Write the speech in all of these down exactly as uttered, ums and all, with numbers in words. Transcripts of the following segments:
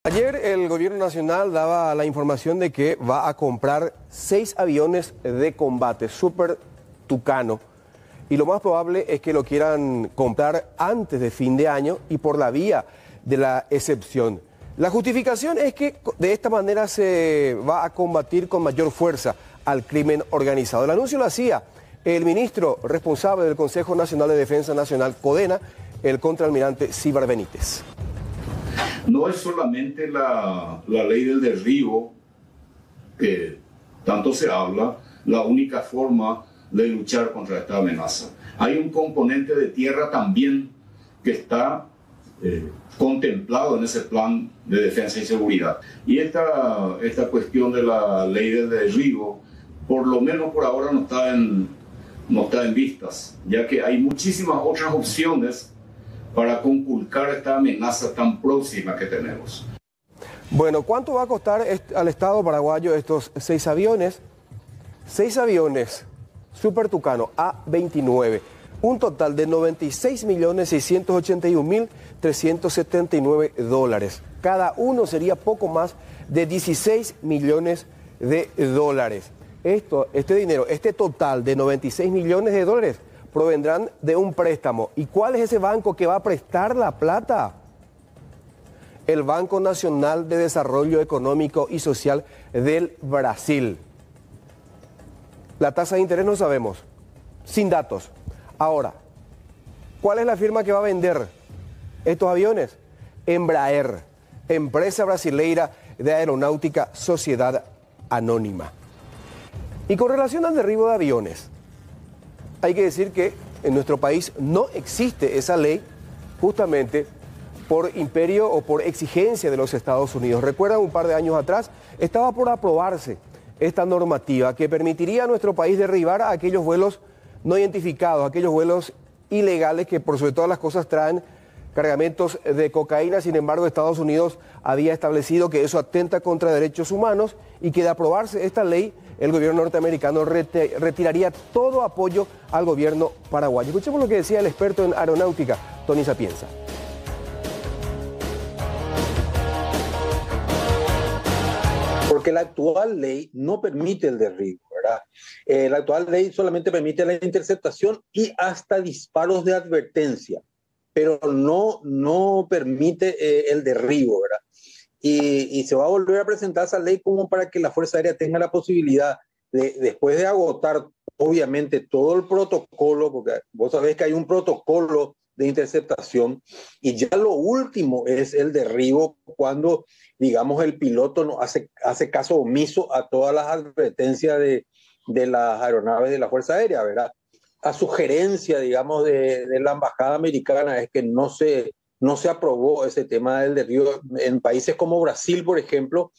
Ayer el gobierno nacional daba la información de que va a comprar seis aviones de combate Super Tucano y lo más probable es que lo quieran comprar antes de fin de año y por la vía de la excepción. La justificación es que de esta manera se va a combatir con mayor fuerza al crimen organizado. El anuncio lo hacía el ministro responsable del Consejo Nacional de Defensa Nacional, CODENA, el contraalmirante Cíbar Benítez. No es solamente la, la ley del derribo, que tanto se habla, la única forma de luchar contra esta amenaza. Hay un componente de tierra también que está eh, contemplado en ese plan de defensa y seguridad. Y esta, esta cuestión de la ley del derribo, por lo menos por ahora no está en, no está en vistas, ya que hay muchísimas otras opciones para conculcar esta amenaza tan próxima que tenemos. Bueno, ¿cuánto va a costar al Estado paraguayo estos seis aviones? Seis aviones Super Tucano A veintinueve, un total de noventa y seis millones seiscientos ochenta y un mil trescientos setenta y nueve dólares. Cada uno sería poco más de dieciséis millones de dólares. Esto, este dinero, este total de noventa y seis millones de dólares provendrán de un préstamo. ¿Y cuál es ese banco que va a prestar la plata? El Banco Nacional de Desarrollo Económico y Social del Brasil. La tasa de interés no sabemos, sin datos. Ahora, ¿cuál es la firma que va a vender estos aviones? Embraer, empresa brasileira de aeronáutica, sociedad anónima. Y con relación al derribo de aviones, hay que decir que en nuestro país no existe esa ley justamente por imperio o por exigencia de los Estados Unidos. Recuerdan, un par de años atrás estaba por aprobarse esta normativa que permitiría a nuestro país derribar a aquellos vuelos no identificados, aquellos vuelos ilegales que por sobre todas las cosas traen cargamentos de cocaína. Sin embargo, Estados Unidos había establecido que eso atenta contra derechos humanos y que de aprobarse esta ley, el gobierno norteamericano retiraría todo apoyo al gobierno paraguayo. Escuchemos lo que decía el experto en aeronáutica, Tony Sapienza. Porque la actual ley no permite el derribo, ¿verdad? Eh, la actual ley solamente permite la interceptación y hasta disparos de advertencia, pero no, no permite eh, el derribo, ¿verdad? Y, y se va a volver a presentar esa ley como para que la Fuerza Aérea tenga la posibilidad de, después de agotar obviamente todo el protocolo, porque vos sabés que hay un protocolo de interceptación y ya lo último es el derribo cuando, digamos, el piloto no hace, hace caso omiso a todas las advertencias de, de las aeronaves de la Fuerza Aérea, ¿verdad? La sugerencia, digamos, de, de la embajada americana es que no se, no se aprobó ese tema del derribo en países como Brasil, por ejemplo,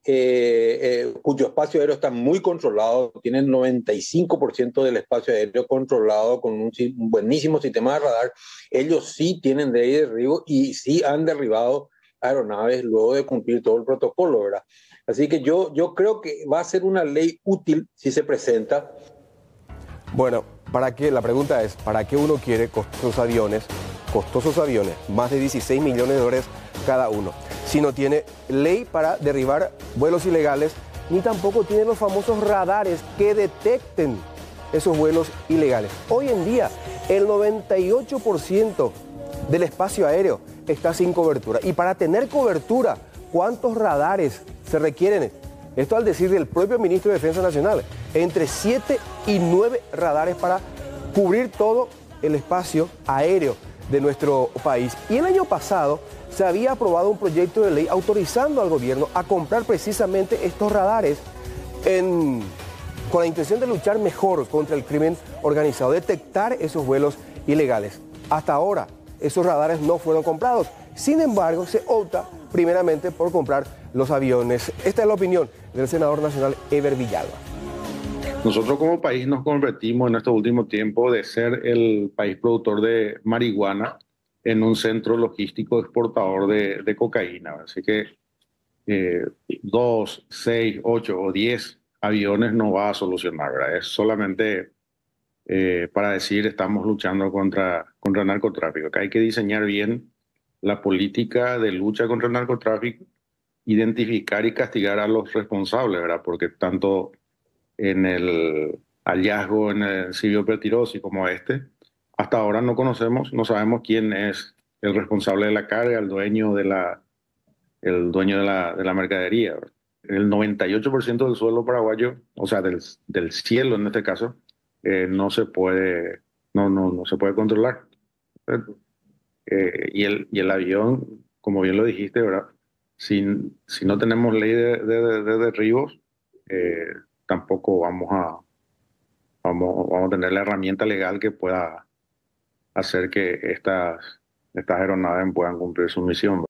eh, eh, cuyo espacio aéreo está muy controlado, tienen noventa y cinco por ciento del espacio aéreo controlado con un, un buenísimo sistema de radar. Ellos sí tienen ley de derribo y sí han derribado aeronaves luego de cumplir todo el protocolo, ¿verdad? Así que yo, yo creo que va a ser una ley útil si se presenta. Bueno, ¿para qué? La pregunta es, ¿para qué uno quiere costosos aviones, costosos aviones, más de dieciséis millones de dólares cada uno, si no tiene ley para derribar vuelos ilegales, ni tampoco tiene los famosos radares que detecten esos vuelos ilegales? Hoy en día, el noventa y ocho por ciento del espacio aéreo está sin cobertura. Y para tener cobertura, ¿cuántos radares se requieren? Esto al decir del propio ministro de Defensa Nacional, entre siete y nueve radares para cubrir todo el espacio aéreo de nuestro país. Y el año pasado se había aprobado un proyecto de ley autorizando al gobierno a comprar precisamente estos radares en, con la intención de luchar mejor contra el crimen organizado, detectar esos vuelos ilegales. Hasta ahora, esos radares no fueron comprados. Sin embargo, se opta primeramente por comprar los aviones. Esta es la opinión del senador nacional Eber Villalba. Nosotros como país nos convertimos en estos últimos tiempos de ser el país productor de marihuana en un centro logístico exportador de, de cocaína. Así que eh, dos, seis, ocho o diez aviones no va a solucionar, ¿verdad? Es solamente eh, para decir estamos luchando contra, contra el narcotráfico. Acá hay que diseñar bien la política de lucha contra el narcotráfico identificar y castigar a los responsables, ¿verdad? Porque tanto en el hallazgo en el Silvio Pettirossi como este, hasta ahora no conocemos, no sabemos quién es el responsable de la carga, el dueño de la, el dueño de la, de la mercadería, ¿verdad? El noventa y ocho por ciento del suelo paraguayo, o sea, del, del cielo en este caso, eh, no se puede, no, no, no se puede controlar. Eh, y, el, y el avión, como bien lo dijiste, ¿verdad? Si, si no tenemos ley de, de, de derribos, eh, tampoco vamos a, vamos, vamos a tener la herramienta legal que pueda hacer que estas, estas aeronaves puedan cumplir su misión.